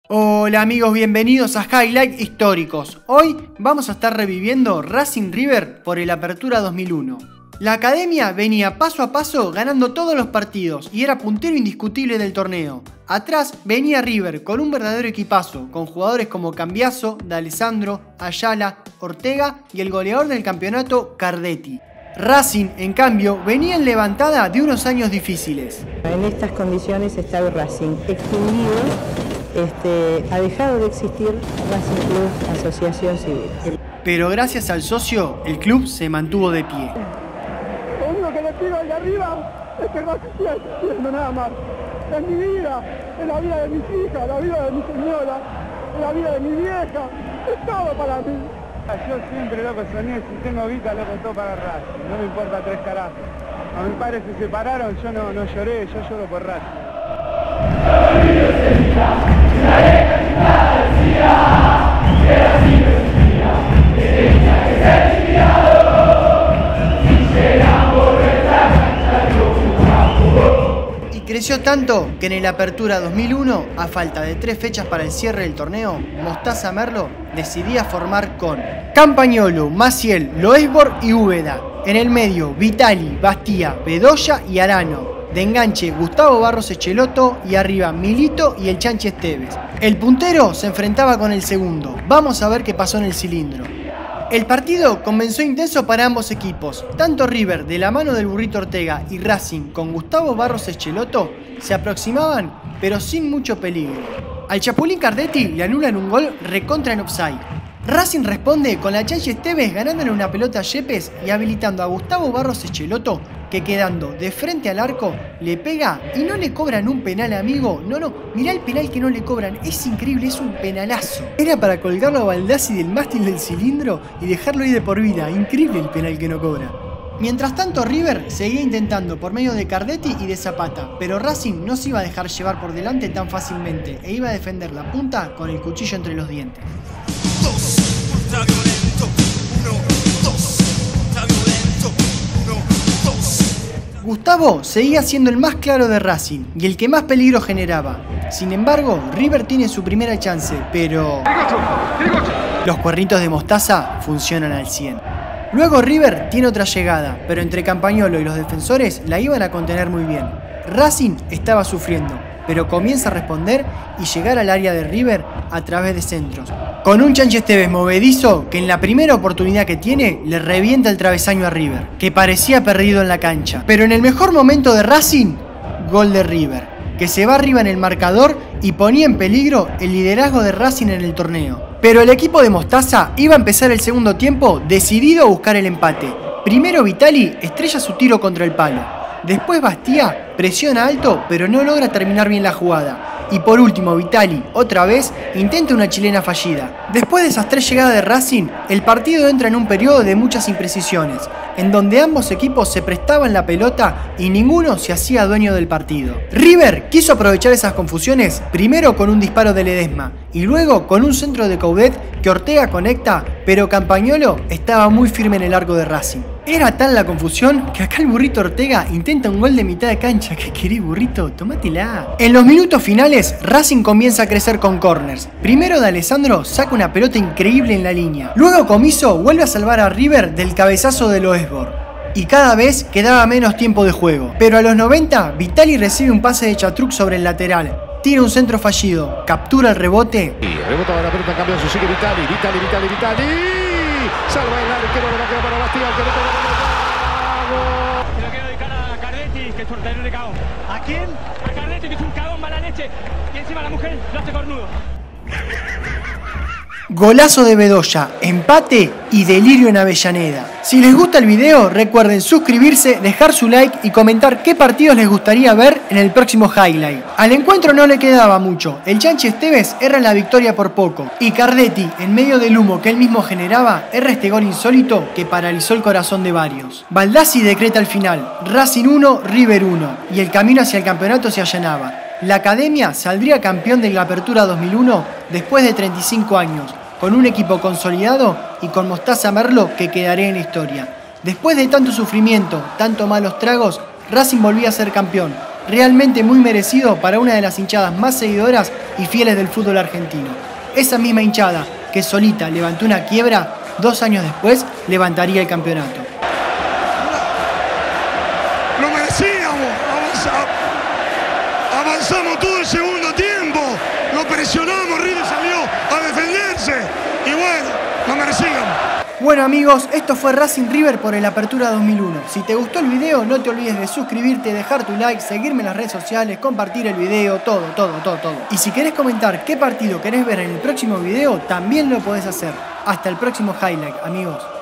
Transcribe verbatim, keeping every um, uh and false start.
Hola amigos, bienvenidos a Highlight Históricos. Hoy vamos a estar reviviendo Racing River por el Apertura dos mil uno. La academia venía paso a paso ganando todos los partidos y era puntero indiscutible del torneo. Atrás venía River con un verdadero equipazo, con jugadores como Cambiaso, D'Alessandro, Ayala, Ortega y el goleador del campeonato, Cardetti. Racing, en cambio, venía en levantada de unos años difíciles. En estas condiciones está el Racing extinguido, este, ha dejado de existir Racing Club Asociación Civil. Pero gracias al socio, el club se mantuvo de pie. Lo único que le pido al de arriba es que Racing siga existiendo, nada más. Es mi vida, es la vida de mis hijas, la vida de mi señora, es la vida de mi vieja, es todo para mí. Yo siempre, loco, soñé, si tengo guita, loco, todo para Racing, no me importa tres carajos. A mis padres se separaron, yo no, no lloré, yo lloro por Racing. Y creció tanto que en el Apertura dos mil uno, a falta de tres fechas para el cierre del torneo, Mostaza Merlo decidía formar con Campagnolo, Maciel, Loesbor y Úbeda. En el medio, Vitali, Bastía, Bedoya y Arano. De enganche, Gustavo Barros Echeloto y arriba Milito y el Chanchi Esteves. El puntero se enfrentaba con el segundo. Vamos a ver qué pasó en el cilindro. El partido comenzó intenso para ambos equipos. Tanto River, de la mano del Burrito Ortega, y Racing, con Gustavo Barros Echeloto, se aproximaban, pero sin mucho peligro. Al Chapulín Cardetti le anulan un gol recontra en offside. Racing responde con la Chanchi Esteves ganándole una pelota a Yepes y habilitando a Gustavo Barros Echeloto, que quedando de frente al arco le pega y no le cobran un penal, amigo. No, no, mirá el penal que no le cobran, es increíble, es un penalazo. Era para colgarlo a Baldassi del mástil del cilindro y dejarlo ahí de por vida, increíble el penal que no cobra. Mientras tanto, River seguía intentando por medio de Cardetti y de Zapata, pero Racing no se iba a dejar llevar por delante tan fácilmente e iba a defender la punta con el cuchillo entre los dientes. Dos, ultra violento, uno, dos, ultra violento, uno, dos. Gustavo seguía siendo el más claro de Racing y el que más peligro generaba. Sin embargo, River tiene su primera chance, pero los cuernitos de Mostaza funcionan al cien. Luego River tiene otra llegada, pero entre Campagnolo y los defensores la iban a contener muy bien. Racing estaba sufriendo, pero comienza a responder y llegar al área de River a través de centros. Con un Chanchi Esteves movedizo que en la primera oportunidad que tiene le revienta el travesaño a River, que parecía perdido en la cancha. Pero en el mejor momento de Racing, gol de River, que se va arriba en el marcador y ponía en peligro el liderazgo de Racing en el torneo. Pero el equipo de Mostaza iba a empezar el segundo tiempo decidido a buscar el empate. Primero Vitali estrella su tiro contra el palo. Después Bastía presiona alto pero no logra terminar bien la jugada. Y por último Vitali, otra vez, intenta una chilena fallida. Después de esas tres llegadas de Racing, el partido entra en un periodo de muchas imprecisiones, en donde ambos equipos se prestaban la pelota y ninguno se hacía dueño del partido. River quiso aprovechar esas confusiones, primero con un disparo de Ledesma y luego con un centro de Coudet que Ortega conecta, pero Campagnolo estaba muy firme en el arco de Racing. Era tal la confusión que acá el Burrito Ortega intenta un gol de mitad de cancha. ¿Qué querés, Burrito? Tómatela. En los minutos finales, Racing comienza a crecer con corners. Primero D'Alessandro saca una pelota increíble en la línea. Luego Comiso vuelve a salvar a River del cabezazo de Loesbor. Y cada vez quedaba menos tiempo de juego. Pero a los noventa, Vitali recibe un pase de Chatruc sobre el lateral. Tira un centro fallido, captura el rebote. Y rebota la pelota, cambia su sigue Vitali, Vitali, Vitali, Vitali. Salva el arquero de la queda para Bastía, que no Se lo quiero dedicar a Cardetti, que es un de cagón. ¿A quién? A Cardetti, que es un cagón mala leche. Y encima la mujer lo hace cornudo. Golazo de Bedoya, empate y delirio en Avellaneda. Si les gusta el video, recuerden suscribirse, dejar su like y comentar qué partidos les gustaría ver en el próximo highlight. Al encuentro no le quedaba mucho, el Chanchi Esteves erra la victoria por poco y Cardetti, en medio del humo que él mismo generaba, erra este gol insólito que paralizó el corazón de varios. Baldassi decreta el final, Racing uno, River uno y el camino hacia el campeonato se allanaba. La academia saldría campeón de la Apertura dos mil uno después de treinta y cinco años, con un equipo consolidado y con Mostaza Merlo que quedaría en la historia. Después de tanto sufrimiento, tanto malos tragos, Racing volvía a ser campeón, Realmente muy merecido para una de las hinchadas más seguidoras y fieles del fútbol argentino. Esa misma hinchada que solita levantó una quiebra, dos años después levantaría el campeonato. Lo merecíamos, avanzamos todo el segundo tiempo, lo presionamos, River salió a defenderse y bueno, lo merecíamos. Bueno amigos, esto fue Racing River por el Apertura dos mil uno. Si te gustó el video, no te olvides de suscribirte, dejar tu like, seguirme en las redes sociales, compartir el video, todo, todo, todo, todo. Y si querés comentar qué partido querés ver en el próximo video, también lo podés hacer. Hasta el próximo highlight, amigos.